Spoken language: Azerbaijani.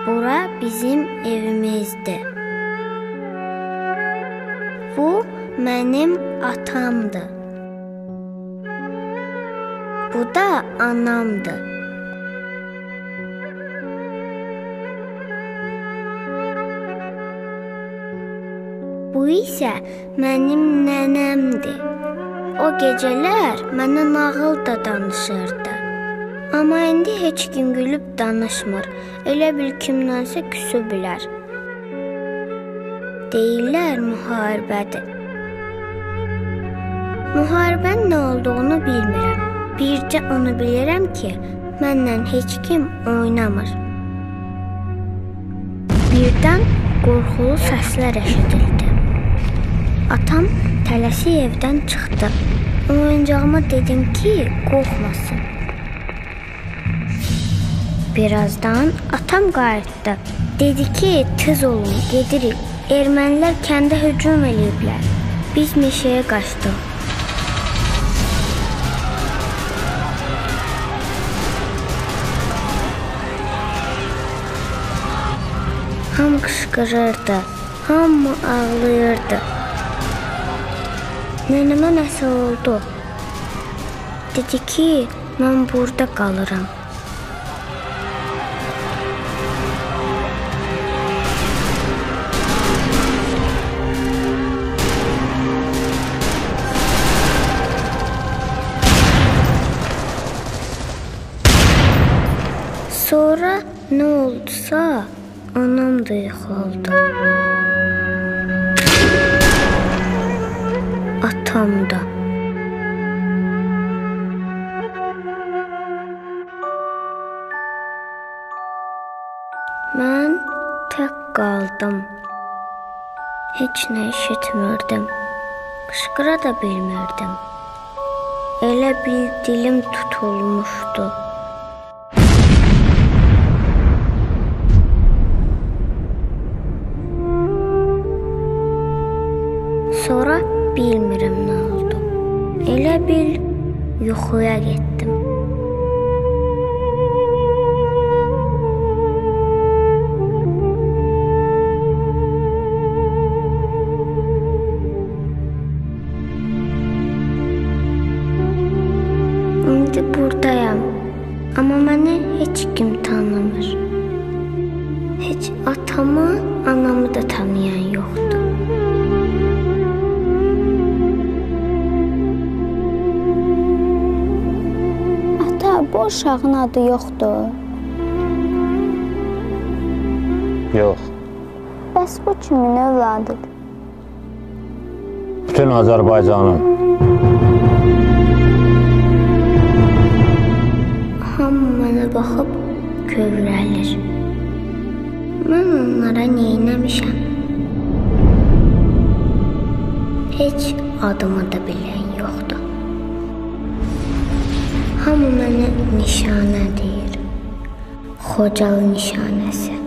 Bura bizim evimizdir. Bu mənim atamdır. Bu da anamdır. Bu isə mənim nənəmdir. O gecələr mənə nağıl da danışırdı. Amma indi heç kim gülüb danışmır. Elə bil kimdənsə küsü bilər. Deyirlər müharibədir. Müharibənin nə olduğunu bilmirəm. Bircə onu bilirəm ki, məndən heç kim oynamır. Birdən qorxulu səslər eşidildi. Atam tələsik evdən çıxdı. Oyuncağıma dedim ki, qorxmasın. Birazdan atam qayıtdı. Dedi ki, tez olun, gedirik. Ermənilər kəndə hücum eləyiblər. Biz meşəyə qaçdıq. Hamı qışqırırdı, hamı ağlayırdı. Nənəmə nəsə oldu. Dedi ki, mən burada qalıram. Sonra nə oldusa, anam da yıxıldı. Atam da. Mən tək qaldım. Heç nə eşitmirdim. Qışqıra da bilmirdim. Elə bil dilim tutulmuşdu. Sonra bilmirəm nə oldu. Elə bil yuxuya getdim. İndi buradayam. Amma məni heç kim tanımır. Heç atamı, anamı da tanıyan yoxdur. Bu uşağın adı yoxdur. Yox. Bəs bu kimin övladıdır? Bütün Azərbaycanın. Hamı mənə baxıb kövrəlir. Mən onlara neynəmişəm? Heç adımı da bilən yoxdur. Hamı mənə nişanə deyir. Khojaly nişanəsi.